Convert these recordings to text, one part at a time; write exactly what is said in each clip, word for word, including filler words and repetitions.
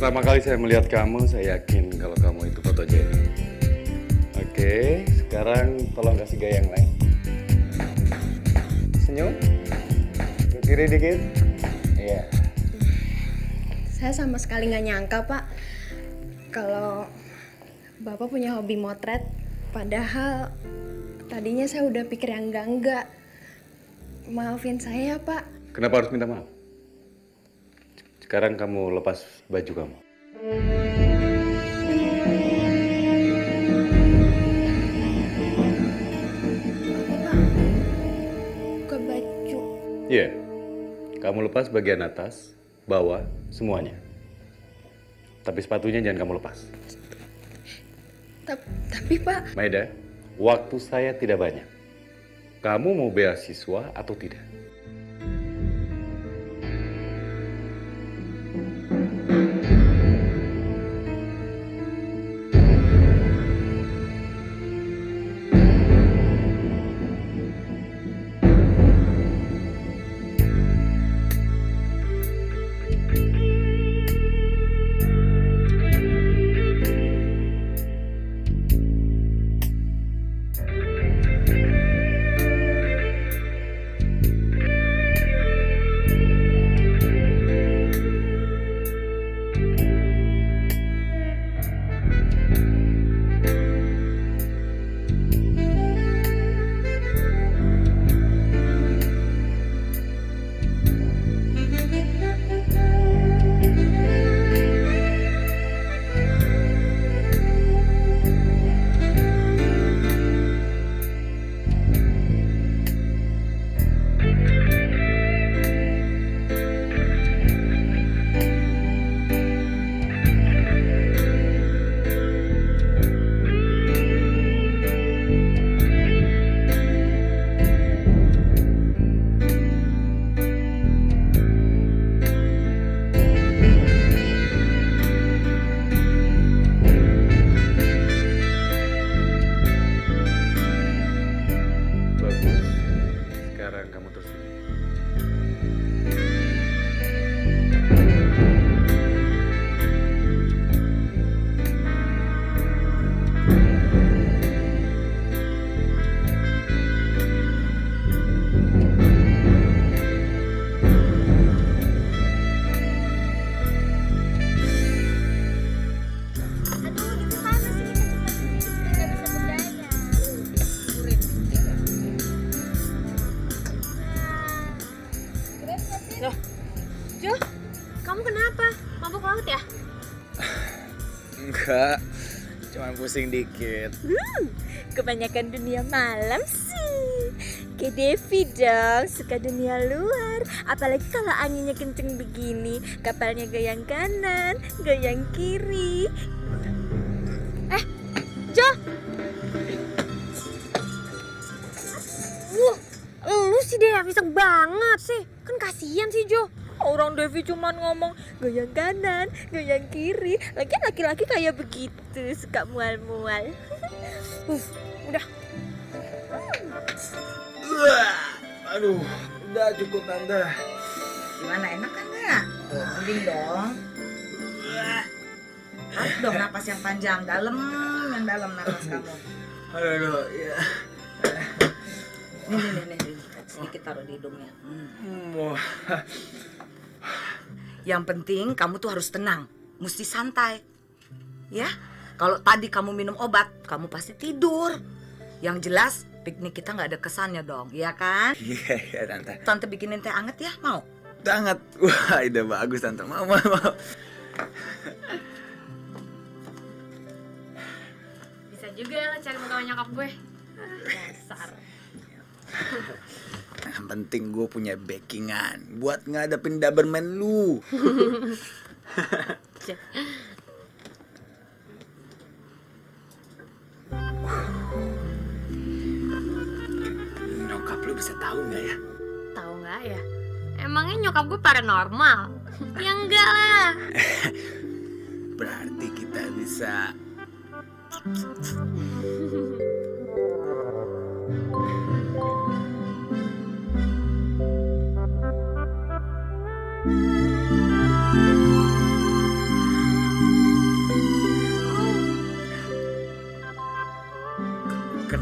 Pertama kali saya melihat kamu, saya yakin kalau kamu itu fotogenik. Oke, sekarang tolong kasih gaya yang lain. Senyum. Ke kiri dikit. Iya. Saya sama sekali nggak nyangka, Pak, kalau Bapak punya hobi motret. Padahal tadinya saya udah pikir yang enggak-enggak. Maafin saya, Pak. Kenapa harus minta maaf? Sekarang kamu lepas baju kamu. Buka baju. Iya. Kamu lepas bagian atas, bawah, semuanya. Tapi sepatunya jangan kamu lepas. Ta- Tapi, Pak... Maida, waktu saya tidak banyak. Kamu mau beasiswa atau tidak? Enggak, cuma pusing dikit. Hmm, kebanyakan dunia malam sih. Kayak Devi dong, suka dunia luar. Apalagi kalau anginnya kenceng begini, kapalnya goyang kanan, goyang kiri. Eh, Jo. Wah, lu sih Devi iseng banget sih. Kan kasihan sih Jo. Orang Devi cuma ngomong goyang kanan, goyang kiri. Lagian laki-laki kayak begitu, suka mual-mual. uh, udah. Uh, aduh, udah cukup Tante. Gimana, enak kan nggak? Mending dong. Tarik dong napas yang panjang, dalam, yang dalam napas kamu. Aduh, aduh, ya. Nih, nih, nih, nih. Sedikit taruh di hidungnya. Hmm. Yang penting kamu tuh harus tenang, mesti santai. Ya, kalau tadi kamu minum obat, kamu pasti tidur. Yang jelas piknik kita nggak ada kesannya dong, ya kan? Iya, iya Tante. Tante bikinin teh anget ya, mau? Teh anget, wah ide bagus Tante, mau, mau, mau. Bisa juga ya lo cari muka nyokap gue. Dasar. Yang penting gue punya backingan buat ngadepin Doberman lu. Nyokap lu bisa tahu nggak ya? Tahu nggak ya? Emangnya nyokap gue paranormal? Ya enggak lah. Berarti kita bisa.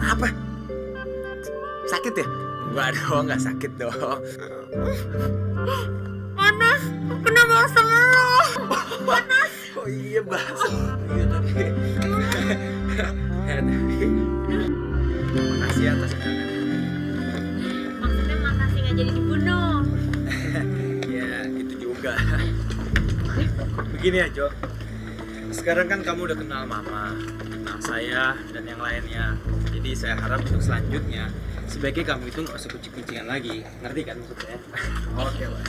Apa? Sakit ya? Enggak dong, nggak sakit dong. Panas, kena basah lo. Panas. Oh iya basah. Iya tadi. Ya, tapi makasih atas undangan. Maksudnya makasih nggak jadi dibunuh. Ya itu juga. Begini ya Jo. Sekarang kan kamu udah kenal Mama, kenal saya dan yang lainnya. Jadi saya harap untuk selanjutnya sebaiknya kamu itu nggak usah kucing-kucingan lagi. Ngerti kan maksudnya? Oke Mas.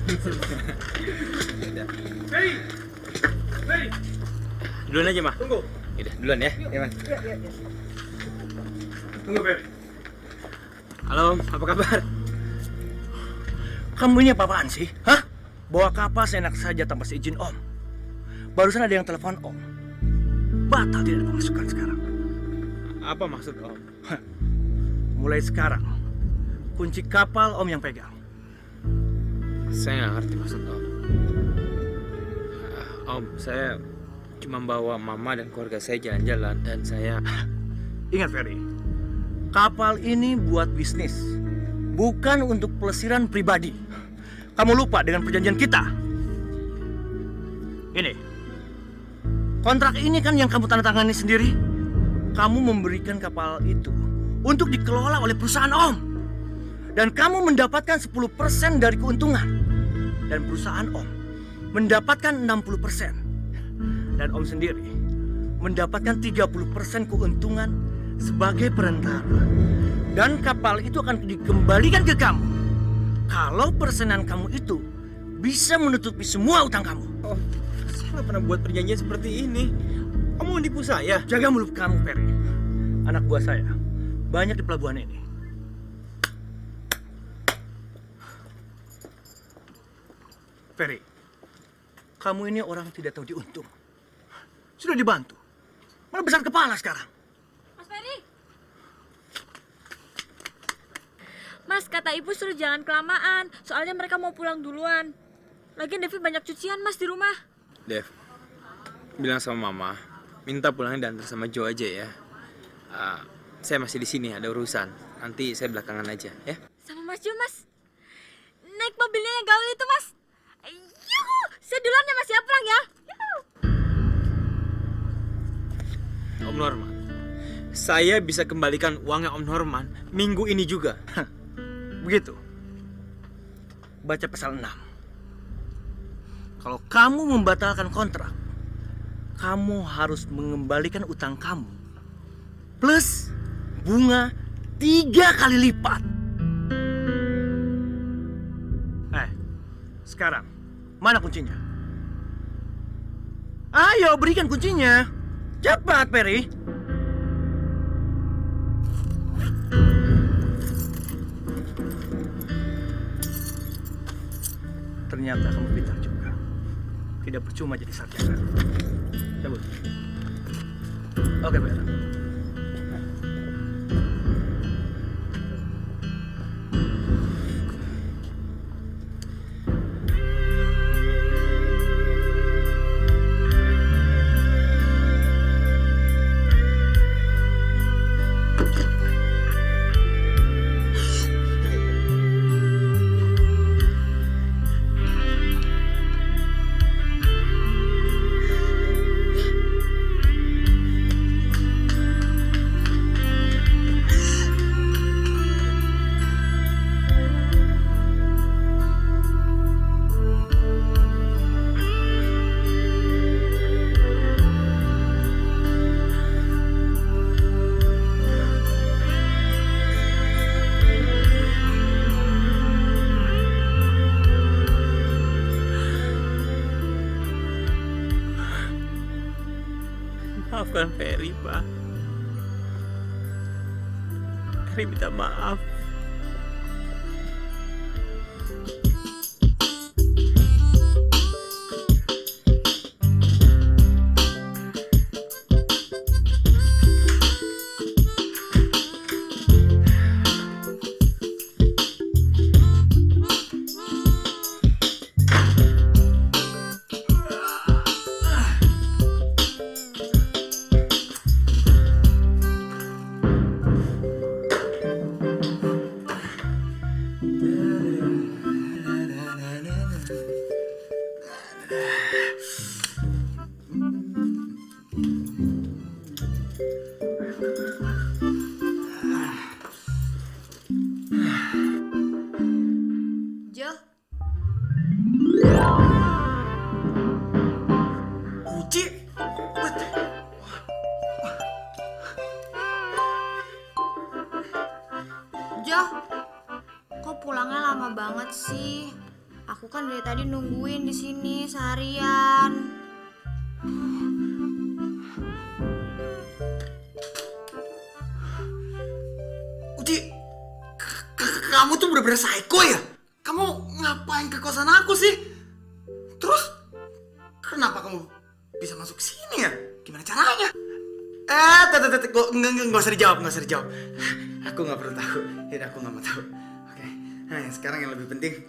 Ferry, Ferry. Duluan aja, Mah. Tunggu. Yaudah, duluan ya. Iya, Mas. Iya, iya, iya. Tunggu, Ferry. Halo, apa kabar? Kamu ini apa-apaan sih? Hah? Bawa kapal seenak saja tanpa seizin Om. Barusan ada yang telepon Om. Batal tidak ada pemasukan sekarang. Apa maksud Om? Hah. Mulai sekarang, kunci kapal Om yang pegang. Saya nggak ngerti maksud Om. Uh, Om, saya cuma bawa Mama dan keluarga saya jalan-jalan dan saya... Ingat Ferry, kapal ini buat bisnis, bukan untuk pelesiran pribadi. Kamu lupa dengan perjanjian kita. Ini, kontrak ini kan yang kamu tanda tangani sendiri. Kamu memberikan kapal itu untuk dikelola oleh perusahaan Om. Dan kamu mendapatkan sepuluh persen dari keuntungan. Dan perusahaan Om mendapatkan enam puluh persen. Dan Om sendiri mendapatkan tiga puluh persen keuntungan sebagai perantara. Dan kapal itu akan dikembalikan ke kamu kalau persenan kamu itu bisa menutupi semua utang kamu. Oh, saya nggak pernah buat perjanjian seperti ini. Kamu mau nipu saya? Jaga mulut kamu, Ferry. Anak buah saya banyak di pelabuhan ini. Ferry, kamu ini orang tidak tahu diuntung. Sudah dibantu, malah besar kepala sekarang. Mas Ferry. Mas, kata ibu suruh jangan kelamaan, soalnya mereka mau pulang duluan. Lagian Devi banyak cucian Mas di rumah. Dev, bilang sama Mama, minta pulangnya diantar sama Jo aja ya. Uh, saya masih di sini ada urusan. Nanti saya belakangan aja ya. Sama Mas Jo, Mas. Naik mobilnya yang gaul itu, Mas. Yuhu, saya duluan ya Mas ya, pulang ya. Yuhu. Om Norman, saya bisa kembalikan uangnya Om Norman minggu ini juga. Begitu. Baca pasal enam. Kalau kamu membatalkan kontrak, kamu harus mengembalikan utang kamu. Plus bunga tiga kali lipat. Eh, sekarang mana kuncinya? Ayo berikan kuncinya. Cepat, Ferry. Ternyata kamu pintar juga. Tidak percuma jadi sarjana. Cabut. Oke, Fer. Maafkan Ferry, Pak. Ferry minta maaf. Jo, kok pulangnya lama banget sih? Aku kan dari tadi nungguin di sini seharian. Uci, kamu tuh bener-bener psycho ya? Kamu ngapain ke kosan aku sih? Terus, kenapa kamu bisa masuk sini ya? Gimana caranya? Eh, tete tete, nggak nggak nggak usah dijawab, nggak usah dijawab. Aku nggak perlu tahu. Ya, aku nggak mau tahu. Oke. Nah, yang sekarang yang lebih penting,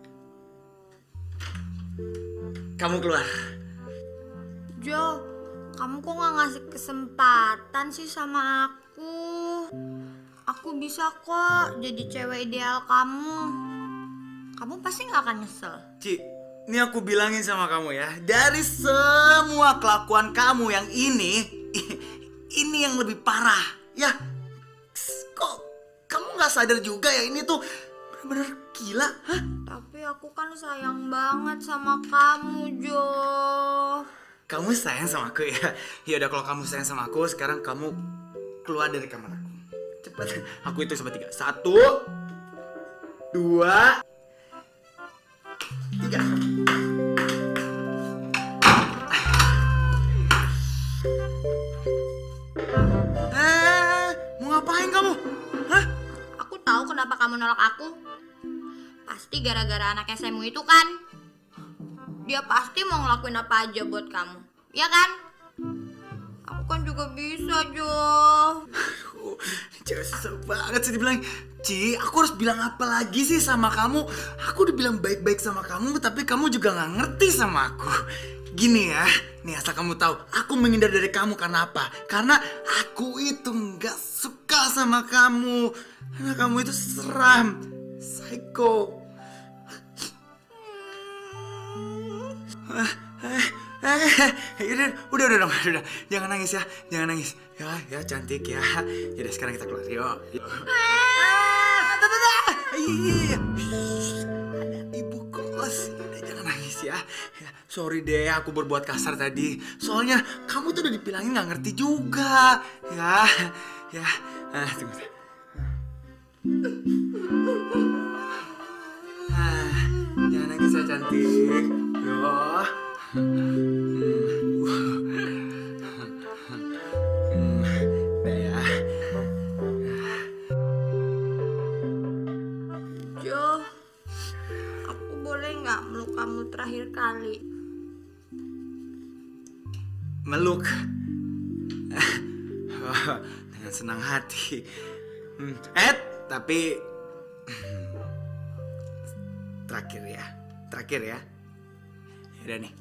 kamu keluar. Jo, kamu kok nggak ngasih kesempatan sih sama aku? Aku bisa kok jadi cewek ideal kamu. Kamu pasti nggak akan nyesel. Ci, ini aku bilangin sama kamu ya, dari semua kelakuan kamu yang ini, ini yang lebih parah. Ya, kok kamu nggak sadar juga ya ini tuh bener-bener gila, hah? Tapi aku kan sayang banget sama kamu, Jo. Kamu sayang sama aku ya? Ya udah, kalau kamu sayang sama aku, sekarang kamu keluar dari kamar aku. Cepat, aku hitung sampai tiga. Satu, dua, tiga. Eh, mau ngapain kamu? Hah? Aku tahu kenapa kamu nolak aku. Pasti gara-gara anak S M U itu kan. Dia pasti mau ngelakuin apa aja buat kamu. Ya kan? Aku kan juga bisa, Jo. Aduh, cewek susah banget sih dibilang. Ci, aku harus bilang apa lagi sih sama kamu? Aku udah bilang baik-baik sama kamu, tapi kamu juga gak ngerti sama aku. Gini ya, nih asal kamu tahu, aku menghindar dari kamu karena apa? Karena aku itu gak suka sama kamu. Karena kamu itu seram, psycho. Eh, eh, eh, udah, udah, udah, udah, udah, jangan nangis ya, jangan nangis, ya, ya cantik ya. Yaudah sekarang kita keluar, yuk. Iya, ada ibu kos. Udah, jangan nangis ya. Ya, sorry deh, aku berbuat kasar tadi. Soalnya kamu tuh udah dibilangin nggak ngerti juga, ya, ya. Ah, tunggu. Ah, jangan nangis ya cantik. Yo. Udah ya. Jo, aku boleh nggak meluk kamu terakhir kali? Meluk. Oh, dengan senang hati. Hmm. Eh, tapi terakhir ya, terakhir ya. Udah nih.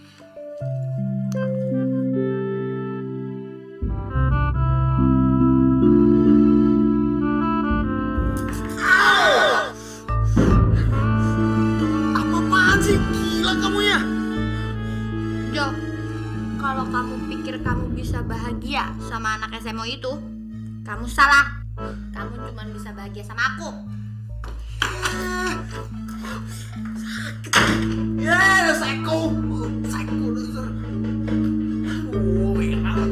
Apa-apaan sih? Gila kamu ya? Jo, kalau kamu pikir kamu bisa bahagia sama anak S M U itu, kamu salah. Kamu cuma bisa bahagia sama aku. Ya, udah psycho. Psycho dasar. Oh, enak.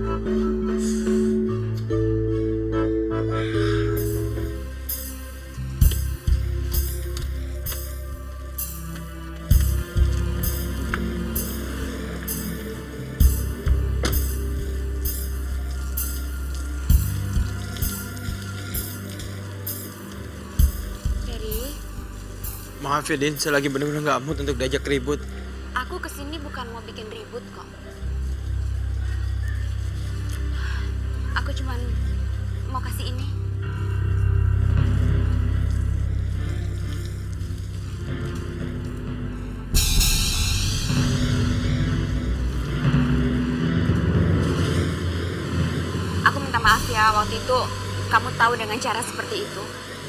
Maaf ya Din, saya lagi bener-bener gak mood untuk diajak ribut. Aku kesini bukan mau bikin ribut kok. Aku cuman mau kasih ini. Aku minta maaf ya, waktu itu kamu tahu dengan cara seperti itu.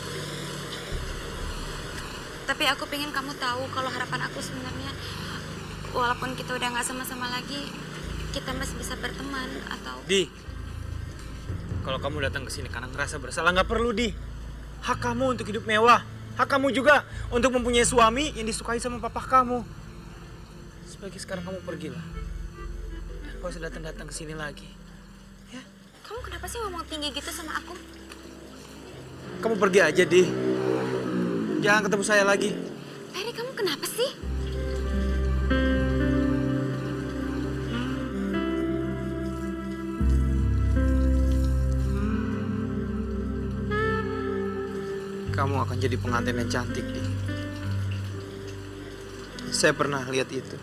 Tapi aku pengen kamu tahu kalau harapan aku sebenarnya, walaupun kita udah nggak sama-sama lagi, kita masih bisa berteman atau... Di, kalau kamu datang ke sini karena ngerasa bersalah, nggak perlu Di. Hak kamu untuk hidup mewah, hak kamu juga untuk mempunyai suami yang disukai sama papa kamu. Sebagai sekarang kamu pergilah. Dan Gak usah datang-datang ke sini lagi. Ya. Kamu kenapa sih ngomong tinggi gitu sama aku? Kamu pergi aja, Di. Jangan ketemu saya lagi. Ferry, kamu kenapa sih? Kamu akan jadi pengantin yang cantik, Di. Saya pernah lihat itu.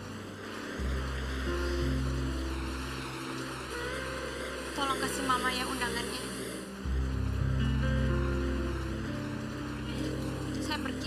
Tolong kasih mama ya undangannya. Saya pergi.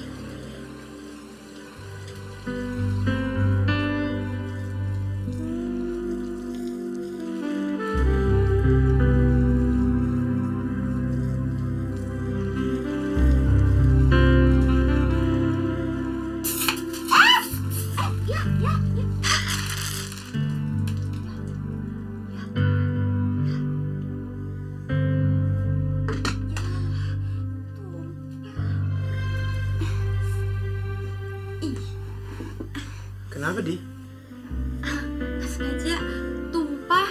Kenapa, Di? Nggak sengaja tumpah.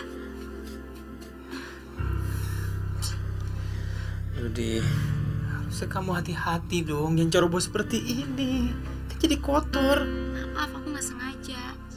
Aduh, Di. Harusnya kamu hati-hati dong. Jangan ceroboh seperti ini. Kan jadi kotor. Maaf, aku nggak sengaja.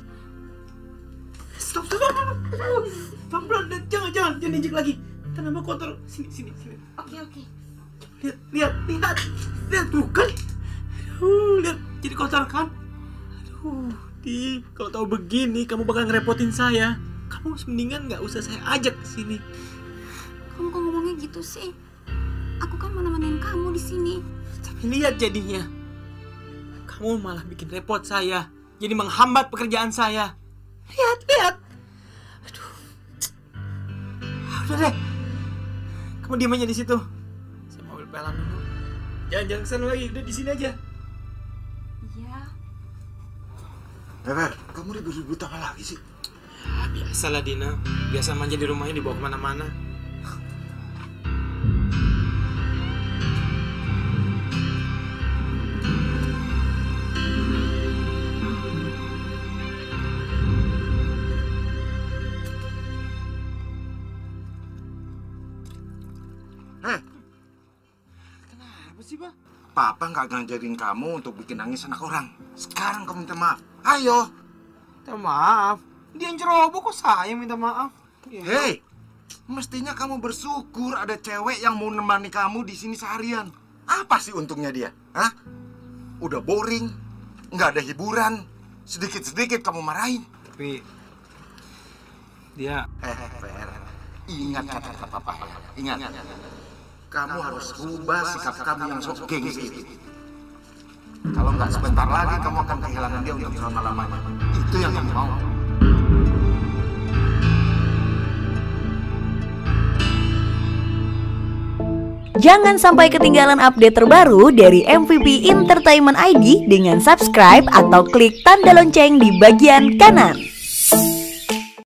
Stop, stop, stop. Pelan-pelan. Jangan, jangan. Jangan injek lagi. Tanah kotor. Sini, sini, sini. Oke, oke. Lihat, lihat, lihat. Lihat, tuh kan. Aduh, lihat. Jadi kotor kan? Aduh. Di, kalau tahu begini, kamu bakal ngerepotin saya. Kamu mendingan nggak usah saya ajak ke sini. Kamu kok ngomongnya gitu sih? Aku kan mau nemenin kamu di sini. Tapi lihat jadinya. Kamu malah bikin repot saya. Jadi menghambat pekerjaan saya. Lihat, lihat. Aduh. Udah deh. Kamu diam aja di situ. Saya mau ambil pelan dulu. Jangan-jangan kesana lagi. Udah di sini aja. Iya. Fer, kamu ribut-ribut apa lagi sih? Ya, biasalah Dina. Biasa manja di rumahnya dibawa kemana-mana. Eh, Kenapa sih, Pak? Papa nggak ngajarin kamu untuk bikin nangis anak orang. Sekarang kamu minta maaf. Ayo. Minta maaf. Dia yang ceroboh kok saya minta maaf. Ya. Hei, mestinya kamu bersyukur ada cewek yang mau nemani kamu di sini seharian. Apa sih untungnya dia? Hah? Udah boring, nggak ada hiburan. Sedikit-sedikit kamu marahin. Tapi dia Eh, Fer, ingat kata-kata papa. Ingat, kamu harus rubah sikap kamu yang sok gengsi itu. Kalau nggak sebentar lagi kamu akan kehilangan dia untuk selama-lamanya. Itu yang kamu mau. Jangan sampai ketinggalan update terbaru dari M V P Entertainment I D dengan subscribe atau klik tanda lonceng di bagian kanan.